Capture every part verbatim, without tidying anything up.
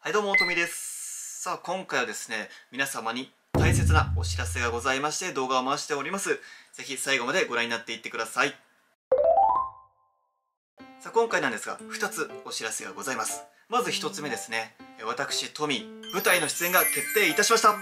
はいどうも、おとみです。さあ、今回はですね、皆様に大切なお知らせがございまして動画を回しております。ぜひ最後までご覧になっていってください。さあ、今回なんですが、ふたつお知らせがございます。まずひとつめですね。私、トミー、舞台の出演が決定いたしました。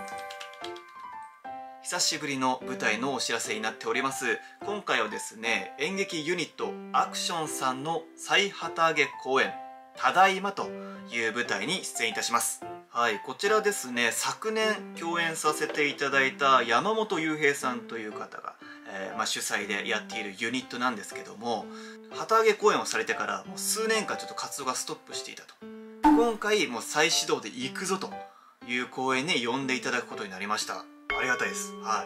久しぶりの舞台のお知らせになっております。今回はですね、演劇ユニットアクションさんの最旗揚げ公演、ただいまという舞台に出演いたします。はい、こちらですね、昨年共演させていただいた山本雄平さんという方が、えーまあ、主催でやっているユニットなんですけども、旗揚げ公演をされてからもう数年間ちょっと活動がストップしていたと。今回もう再始動で行くぞという公演に呼んでいただくことになりました。ありがたいです。はい、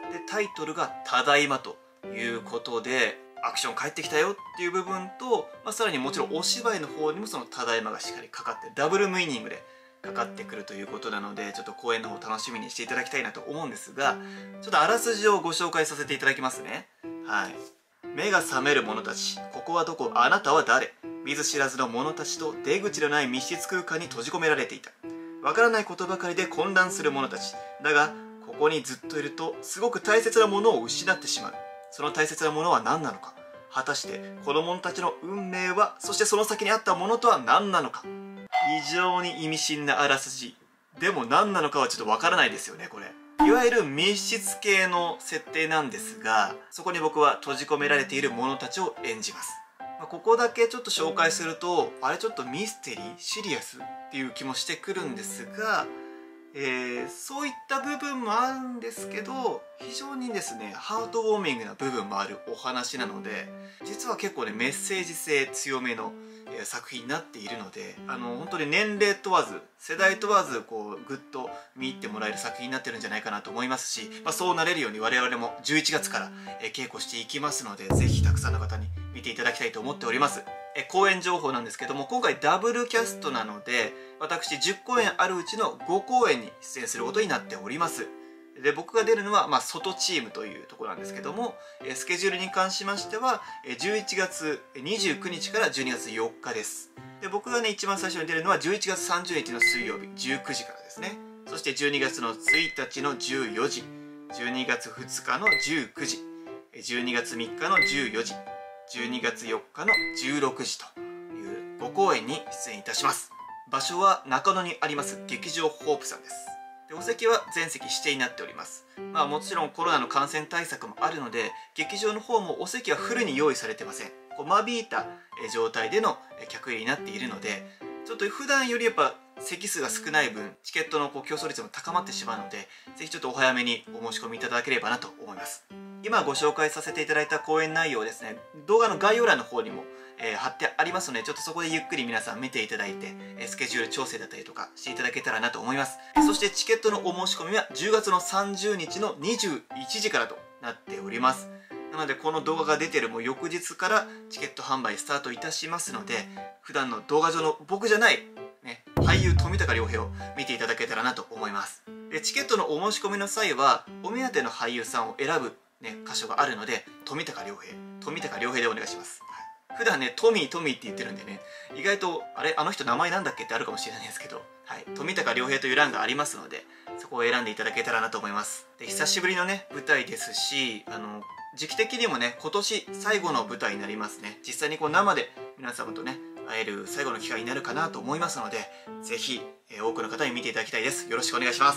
でタイトルが「ただいま」ということで、アクション帰ってきたよっていう部分と、まあ、さらにもちろんお芝居の方にもその「ただいま」がしっかりかかってダブルミーニングでかかってくるということなので、ちょっと公演の方楽しみにしていただきたいなと思うんですが、ちょっとあらすじをご紹介させていただきますね。はい、目が覚める者たち、ここはどこ、あなたは誰。見ず知らずの者たちと出口のない密室空間に閉じ込められていた。わからないことばかりで混乱する者たちだが、ここにずっといるとすごく大切なものを失ってしまう。その大切なものは何なのか、果たして子供たちの運命は、そしてその先にあったものとは何なのか。非常に意味深なあらすじでも、何なのかはちょっとわからないですよね。これいわゆる密室系の設定なんですが、そこに僕は閉じ込められている者たちを演じます。まあ、ここだけちょっと紹介すると、あれちょっとミステリーシリアスっていう気もしてくるんですが、えー、そういった部分もあるんですけど、非常にですねハートウォーミングな部分もあるお話なので、実は結構ねメッセージ性強めの、えー、作品になっているので、あの本当に年齢問わず世代問わずこうグッと見入ってもらえる作品になってるんじゃないかなと思いますし、まあ、そうなれるように我々もじゅういちがつから、えー、稽古していきますので、ぜひたくさんの方に見ていただきたいと思っております。え公演情報なんですけども、今回ダブルキャストなので、私じゅっこうえんあるうちのごこうえんに出演することになっております。で僕が出るのは、まあ、外チームというところなんですけども、えスケジュールに関しましてはじゅういちがつにじゅうくにちからじゅうにがつよっかです。で僕がね一番最初に出るのはじゅういちがつさんじゅうにちの水曜日じゅうくじからですね。そしてじゅうにがつのついたちのじゅうよじ、じゅうにがつふつかのじゅうくじ、じゅうにがつみっかのじゅうよじ、じゅうにがつよっかのじゅうろくじというごこうえんに出演いたします。場所は中野にあります劇場ホープさんです。でお席は全席指定になっております。まあもちろんコロナの感染対策もあるので、劇場の方もお席はフルに用意されてません。こう間引いた状態での客入りになっているので、ちょっと普段よりやっぱ席数が少ない分、チケットのこう競争率も高まってしまうので、ぜひちょっとお早めにお申し込みいただければなと思います。今ご紹介させていただいた講演内容をですね、動画の概要欄の方にも、えー、貼ってありますので、ちょっとそこでゆっくり皆さん見ていただいて、えー、スケジュール調整だったりとかしていただけたらなと思います。そしてチケットのお申し込みはじゅうがつのさんじゅうにちのにじゅういちじからとなっております。なのでこの動画が出てるもう翌日からチケット販売スタートいたしますので、普段の動画上の僕じゃない、ね、俳優富高亮平を見ていただけたらなと思います。でチケットのお申し込みの際は、お目当ての俳優さんを選ぶね、箇所があるので、富高亮平、富高亮平でお願いします。はい、普段ね、トミートミーって言ってるんでね、意外と、あれ、あの人名前なんだっけってあるかもしれないんですけど、はい、富高亮平という欄がありますので、そこを選んでいただけたらなと思います。で、久しぶりのね、舞台ですし、あの、時期的にもね、今年最後の舞台になりますね。実際にこう生で皆様とね、会える最後の機会になるかなと思いますので、ぜひ、えー、多くの方に見ていただきたいです。よろしくお願いします。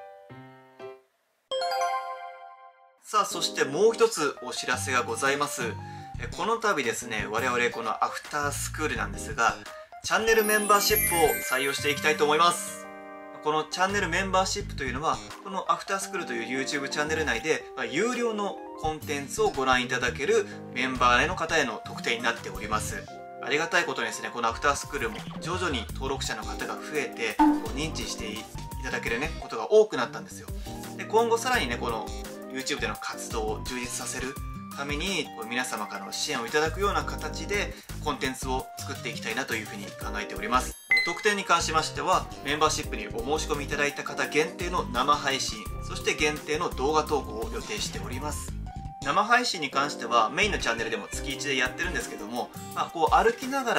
さあ、そしてもう一つお知らせがございます。この度ですね、我々このアフタースクールなんですが、チャンネルメンバーシップを採用していきたいと思います。このチャンネルメンバーシップというのは、このアフタースクールという YouTube チャンネル内で、まあ、有料のコンテンツをご覧いただけるメンバーの方への特典になっております。ありがたいことにですね、このアフタースクールも徐々に登録者の方が増えて、こう認知していただけるね、ことが多くなったんですよ。で、今後さらにね、このYouTube での活動を充実させるために、皆様からの支援をいただくような形でコンテンツを作っていきたいなというふうに考えております。特典に関しましては、メンバーシップにお申し込みいただいた方限定の生配信、そして限定の動画投稿を予定しております。生配信に関してはメインのチャンネルでも月いちでやってるんですけども、まあ、こう歩きながらの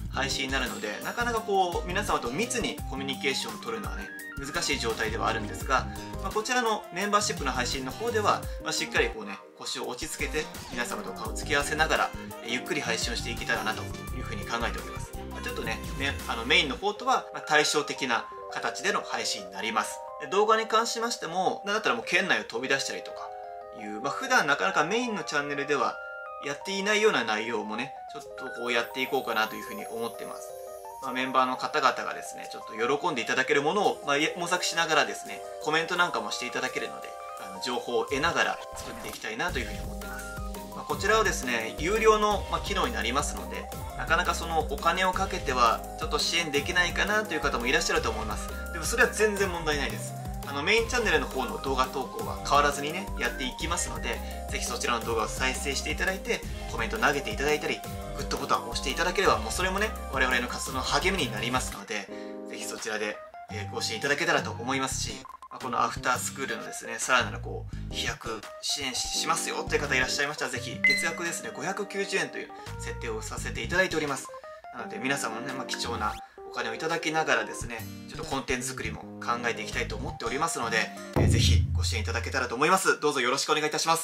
配信になるので、なかなかこう皆様と密にコミュニケーションを取るのはね難しい状態ではあるんですが、まあ、こちらのメンバーシップの配信の方では、まあ、しっかりこうね腰を落ち着けて皆様と顔を付き合わせながらゆっくり配信をしていけたらなというふうに考えております。まあ、ちょっとねメあのメインの方とは対照的な形での配信になります。動画に関しましても、なんだったらもう県内を飛び出したりとかいう、まあ、普段なかなかメインのチャンネルではやっていないような内容もねちょっとこうやっていこうかなというふうに思ってます。まあ、メンバーの方々がですねちょっと喜んでいただけるものを、まあ、模索しながらですねコメントなんかもしていただけるので、あの情報を得ながら作っていきたいなというふうに思ってます。まあ、こちらはですね有料の、まあ、機能になりますので、なかなかそのお金をかけてはちょっと支援できないかなという方もいらっしゃると思います。でもそれは全然問題ないです。あのメインチャンネルの方の動画投稿は変わらずにねやっていきますので、ぜひそちらの動画を再生していただいてコメント投げていただいたりグッドボタンを押していただければ、もうそれもね我々の活動の励みになりますので、ぜひそちらでご支援いただけたらと思いますし、このアフタースクールのですねさらなるこう飛躍支援しますよという方いらっしゃいましたら、ぜひ月額ですねごひゃくきゅうじゅうえんという設定をさせていただいております。なので皆様のね、まあ、貴重なお金をいただきながらですねちょっとコンテンツ作りも考えていきたいと思っておりますので、えー、ぜひご支援いただけたらと思います。どうぞよろしくお願いいたします。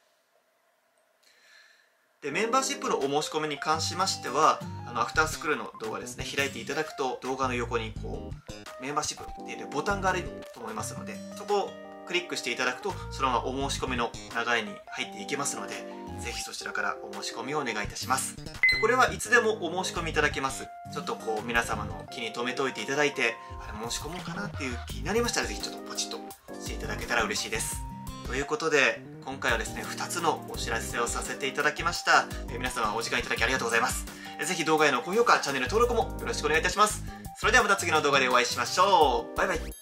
でメンバーシップのお申し込みに関しましては、あのアフタースクールの動画ですね開いていただくと、動画の横にこうメンバーシップっていうボタンがあると思いますので、そこをクリックしていただくとそのままお申し込みの流れに入っていけますので、ぜひそちらからお申し込みをお願いいたします。でこれはいつでもお申し込みいただけます。ちょっとこう皆様の気に留めておいていただいて、あれ申し込もうかなっていう気になりましたら、ぜひちょっとポチッとしていただけたら嬉しいです。ということで今回はですねふたつのお知らせをさせていただきました。え皆様お時間いただきありがとうございます。えぜひ動画への高評価、チャンネル登録もよろしくお願いいたします。それではまた次の動画でお会いしましょう。バイバイ。